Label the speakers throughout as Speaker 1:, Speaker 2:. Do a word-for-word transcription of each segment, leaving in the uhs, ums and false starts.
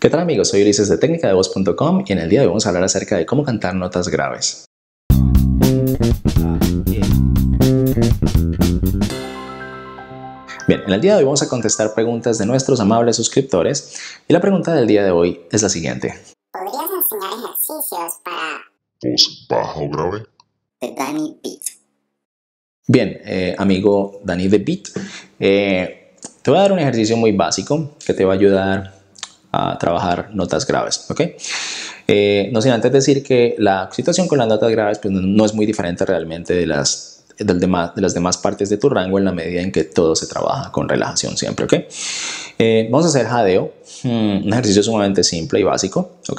Speaker 1: ¿Qué tal amigos? Soy Ulises de técnica de voz punto com y en el día de hoy vamos a hablar acerca de cómo cantar notas graves. Bien, en el día de hoy vamos a contestar preguntas de nuestros amables suscriptores y la pregunta del día de hoy es la siguiente.
Speaker 2: ¿Podrías enseñar ejercicios para
Speaker 3: voz baja o grave?
Speaker 2: The Danny Beat?
Speaker 1: Bien, eh, amigo Danny the Beat, eh, te voy a dar un ejercicio muy básico que te va a ayudar a trabajar notas graves, ¿ok? Eh, no sin antes decir que la situación con las notas graves pues, no es muy diferente realmente de las, del demás, de las demás partes de tu rango en la medida en que todo se trabaja con relajación siempre, ¿ok? Eh, vamos a hacer jadeo, hmm, un ejercicio sumamente simple y básico, ¿ok?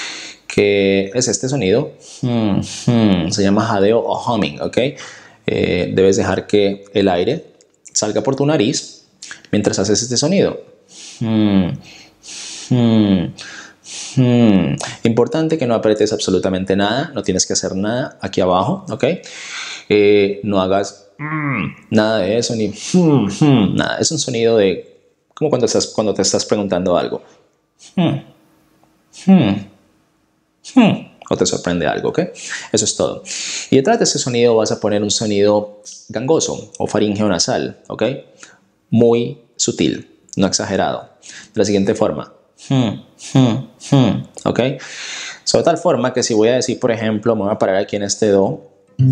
Speaker 1: Que es este sonido, hmm, hmm, se llama jadeo o humming, ¿ok? Eh, debes dejar que el aire salga por tu nariz mientras haces este sonido. Hmm. Hmm, hmm. Importante que no apretes absolutamente nada, no tienes que hacer nada aquí abajo, ¿ok? Eh, no hagas mm, nada de eso, ni hmm, hmm, nada. Es un sonido de como cuando, estás, cuando te estás preguntando algo. Hmm, hmm, hmm, o te sorprende algo, ¿ok? Eso es todo. Y detrás de ese sonido vas a poner un sonido gangoso o faríngeo nasal, ¿ok? Muy sutil, no exagerado. De la siguiente forma. Hmm, hmm, hmm, ok, sobre tal forma que si voy a decir, por ejemplo, me voy a parar aquí en este do,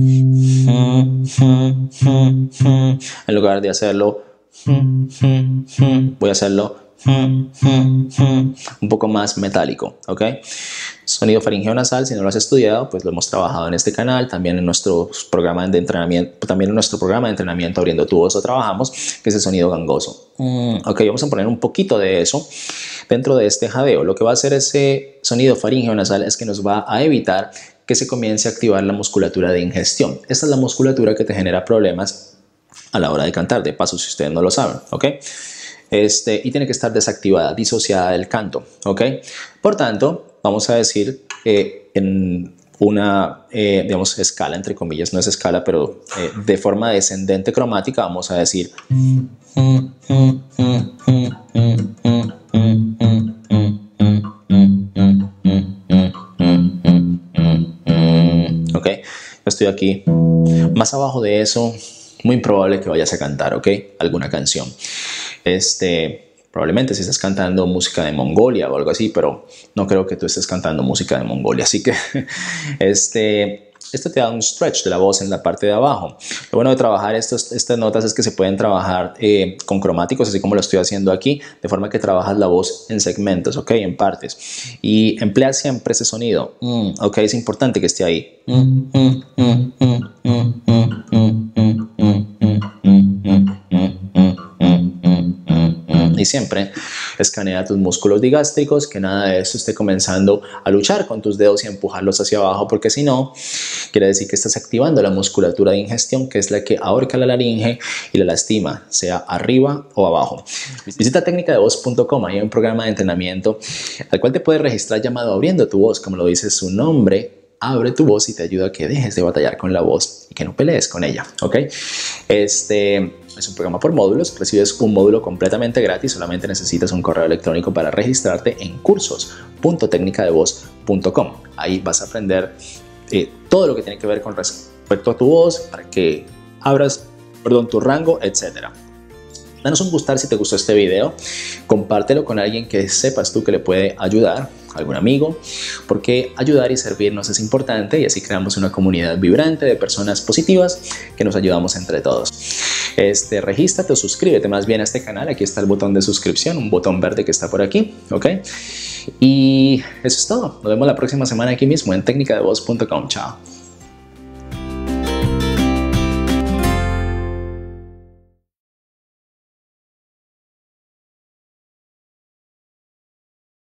Speaker 1: hmm, hmm, hmm, hmm, en lugar de hacerlo, hmm, hmm, hmm, voy a hacerlo hmm, hmm, hmm, un poco más metálico, ok. Sonido faríngeo nasal, si no lo has estudiado, pues lo hemos trabajado en este canal, también en nuestro programa de entrenamiento, también en nuestro programa de entrenamiento Abriendo tu Voz lo trabajamos, que es el sonido gangoso. Mm, ok, vamos a poner un poquito de eso dentro de este jadeo. Lo que va a hacer ese sonido faríngeo nasal es que nos va a evitar que se comience a activar la musculatura de ingestión. Esta es la musculatura que te genera problemas a la hora de cantar, de paso si ustedes no lo saben, ok. Este, y tiene que estar desactivada, disociada del canto, ¿ok? Por tanto, vamos a decir eh, en una, eh, digamos, escala, entre comillas, no es escala, pero eh, de forma descendente cromática, vamos a decir ¿ok? Estoy aquí. Más abajo de eso, muy improbable que vayas a cantar, ¿ok? Alguna canción. Este, probablemente si estás cantando música de Mongolia o algo así, pero no creo que tú estés cantando música de Mongolia, así que este, esto te da un stretch de la voz en la parte de abajo. Lo bueno de trabajar estos, estas notas es que se pueden trabajar eh, con cromáticos, así como lo estoy haciendo aquí, de forma que trabajas la voz en segmentos, ok, en partes, y emplea siempre ese sonido, mm, ok, es importante que esté ahí. Mm, mm, mm, mm, mm, mm, mm, mm, mm, mm, y siempre escanea tus músculos digástricos, que nada de eso esté comenzando a luchar con tus dedos y empujarlos hacia abajo, porque si no, quiere decir que estás activando la musculatura de ingestión, que es la que ahorca la laringe y la lastima, sea arriba o abajo. Visita técnica de voz punto com, hay un programa de entrenamiento al cual te puedes registrar llamado Abriendo tu Voz, como lo dice su nombre. Abre tu voz y te ayuda a que dejes de batallar con la voz y que no pelees con ella, ¿ok? Este es un programa por módulos, recibes un módulo completamente gratis, solamente necesitas un correo electrónico para registrarte en cursos punto técnica de voz punto com. Ahí vas a aprender eh, todo lo que tiene que ver con respecto a tu voz, para que abras, perdón, tu rango, etcétera. Danos un gustar si te gustó este video, compártelo con alguien que sepas tú que le puede ayudar, algún amigo, porque ayudar y servirnos es importante y así creamos una comunidad vibrante de personas positivas que nos ayudamos entre todos. Este, regístrate o suscríbete más bien a este canal, aquí está el botón de suscripción, un botón verde que está por aquí, ¿ok? Y eso es todo, nos vemos la próxima semana aquí mismo en técnica de voz punto com, chao.